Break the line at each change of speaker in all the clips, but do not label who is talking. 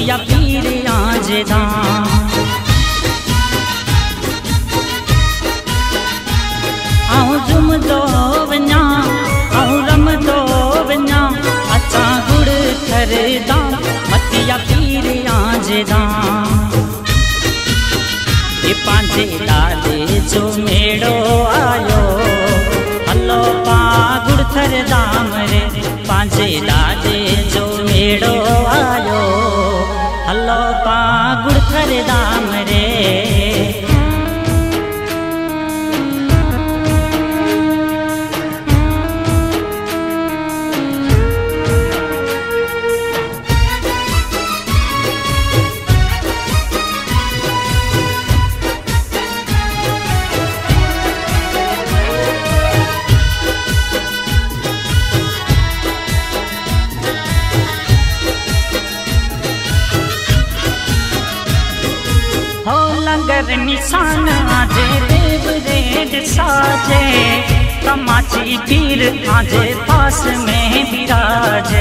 मतिया पीर आज धाम। आऊं जुम दो वञा आऊं रम दो वञा अचा गुड़ थरदा मतिया पीर आज धाम। ये पांजे लाले जो मेड़ो आयो हलो पा गुड़ थरदाम रे। पांजे लाले जो मेड़ो आयो हलो पा गुड़ थरदाम रे। लंगर निशान आजे देव रेड साजे तमाची पीर आजे पास में विराजे।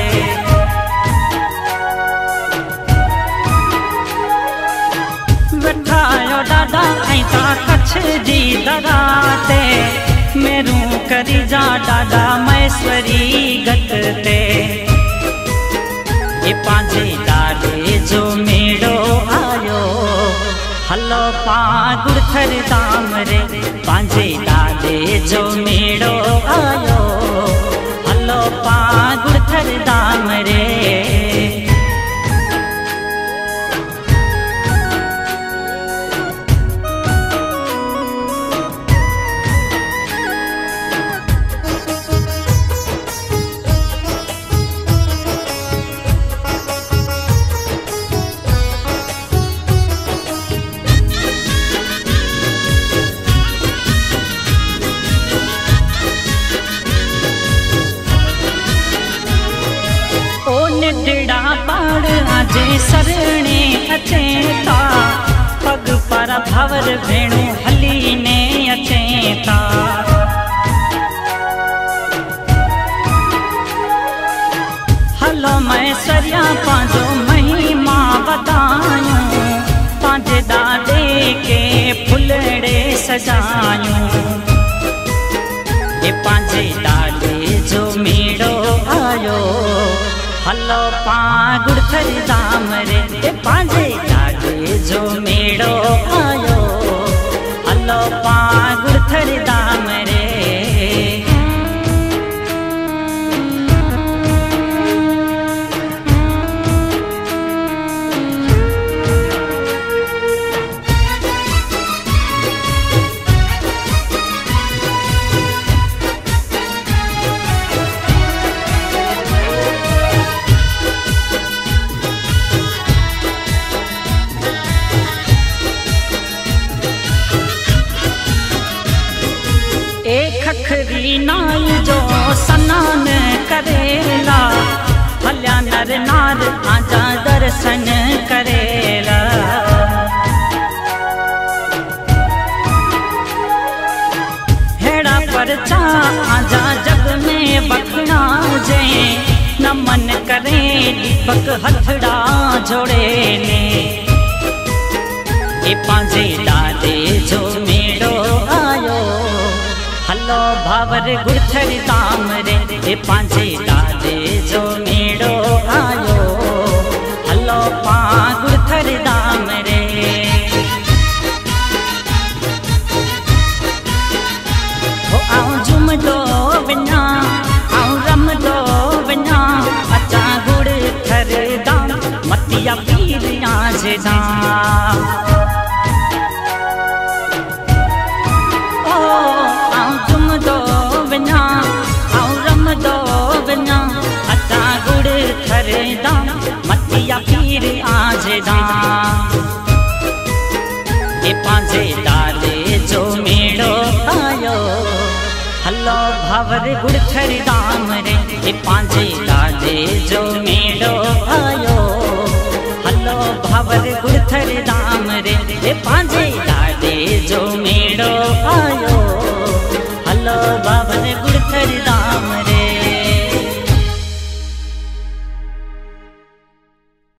बैठायो दादा ऐता कच्छ जी दराते मेरू करी जा दादा मैश्वरी गतते। ये पांजे लाले जो मेड़ो आयो हलो पा गुड़ थरदाम रे। पांजे लाले जो मेड़ो आयो हलो पा गुड़ थरदाम रे। निडड़ा पाड़ आजे सरणे अचेता पग पर भवर भेणु हली ने अचेता। हलो मैं सरिया पांजो महिमा बतायूं पांजे दादे के फुलड़े सजायूं। ये पांजे दादे जो मेड़ो आयो हलो पा गुड़ थरदाम रे। पांजे लाले जो मेड़ो आयो हलो पा गुड़ थरदाम रे। खखरी नाई जो सनान करेला भल्या नर नार आजा दर्शन करेला। हेड़ा परचा आजा जग में बखना जे नमन करे दीपक हथड़ा जोड़े ने। ए पांजे लाले जो मेड़ो आयो हलो भावर गुड़ थरदाम रे। पांजे लाले जो मेड़ो आयो हलो पा गुड़ थरदाम रे। हो आऊं जुम दो वञा आऊं रम दो वञा अचा गुड़ थरदाम मतिया पीर आज धाम। मतिया पीर आज धाम। ये पांजे लाले जो मेड़ो आयो हलो भावर गुड़ थरदाम रे। ये पांजे लाले जो मेड़ो आयो हलो भावर गुड़ थरदाम रे। ये पांजे लाले जो मेड़ो आयो हलो भावर गुड़ थरदाम रे।